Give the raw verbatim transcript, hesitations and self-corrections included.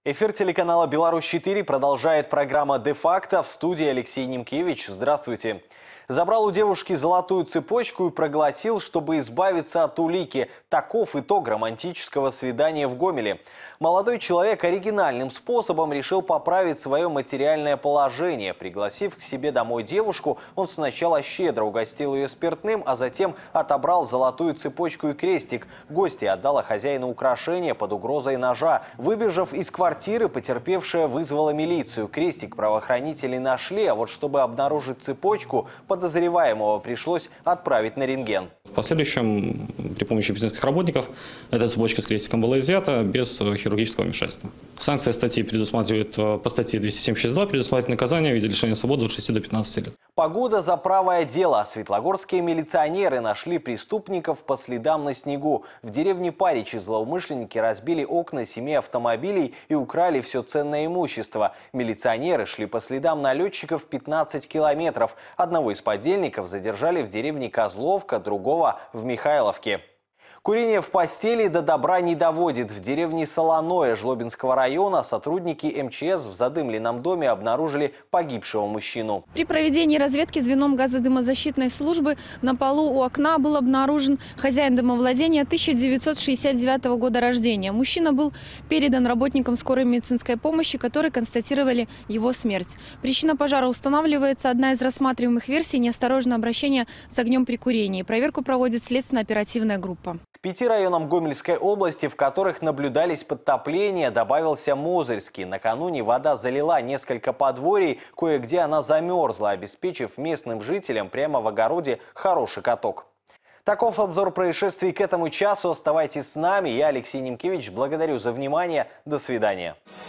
Эфир телеканала «Беларусь четыре» продолжает программа «Де-факто». В студии Алексей Немкевич. Здравствуйте. Забрал у девушки золотую цепочку и проглотил, чтобы избавиться от улики. Таков итог романтического свидания в Гомеле. Молодой человек оригинальным способом решил поправить свое материальное положение. Пригласив к себе домой девушку, он сначала щедро угостил ее спиртным, а затем отобрал золотую цепочку и крестик. Гостья отдала хозяину украшение под угрозой ножа. Выбежав из квартиры, потерпевшая вызвала милицию. Крестик правоохранители нашли, а вот чтобы обнаружить цепочку, подозреваемого пришлось отправить на рентген. В последующем при помощи медицинских работников эта цепочка с крестиком была изъята без хирургического вмешательства. Санкция статьи предусматривает по статье двести семьдесят два предусматривает наказание в виде лишения свободы от шести до пятнадцати лет. Погода за правое дело. Светлогорские милиционеры нашли преступников по следам на снегу. В деревне Паричи злоумышленники разбили окна семи автомобилей и украли все ценное имущество. Милиционеры шли по следам налетчиков пятнадцать километров. Одного из подельников задержали в деревне Козловка, другого в Михайловке. Курение в постели до добра не доводит. В деревне Солоное Жлобинского района сотрудники эм че эс в задымленном доме обнаружили погибшего мужчину. При проведении разведки звеном газодымозащитной службы на полу у окна был обнаружен хозяин домовладения тысяча девятьсот шестьдесят девятого года рождения. Мужчина был передан работникам скорой медицинской помощи, которые констатировали его смерть. Причина пожара устанавливается. Одна из рассматриваемых версий – неосторожное обращение с огнем при курении. Проверку проводит следственно-оперативная группа. К пяти районам Гомельской области, в которых наблюдались подтопления, добавился Мозырский. Накануне вода залила несколько подворий, кое-где она замерзла, обеспечив местным жителям прямо в огороде хороший каток. Таков обзор происшествий к этому часу. Оставайтесь с нами. Я, Алексей Немкевич, благодарю за внимание. До свидания.